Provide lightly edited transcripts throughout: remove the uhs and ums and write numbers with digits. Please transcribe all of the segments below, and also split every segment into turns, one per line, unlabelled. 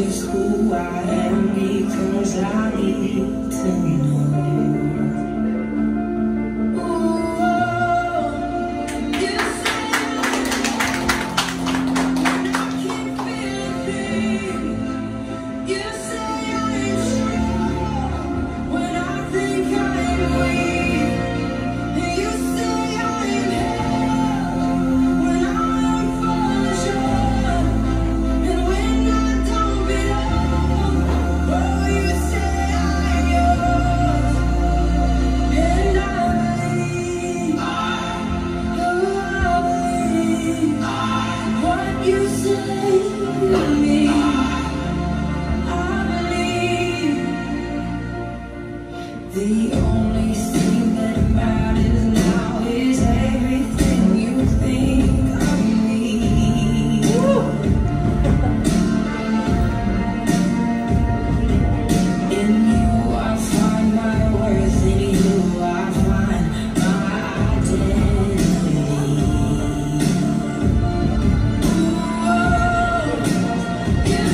is who I am because I need to know. The only thing that matters now is everything you think of me. In you I find my worth, in you I find my identity. You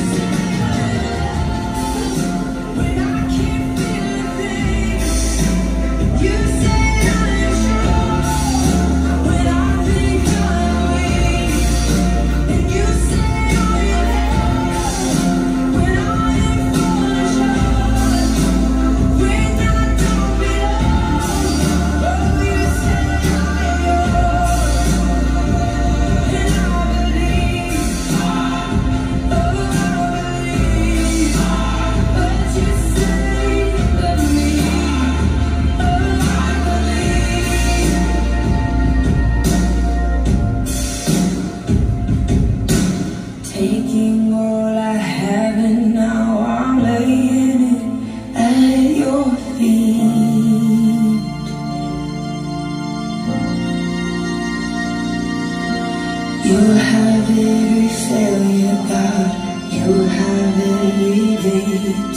say when I can't feel a thing. You say I'm strong when I think I'm weak, and you say I am when I am falling short, when I don't belong. Oh, you say I'm yours, and I believe. Oh, I believe, but you say of me. Taking all I have and now I'm laying it at your feet. You have every failure, God. You have every victory.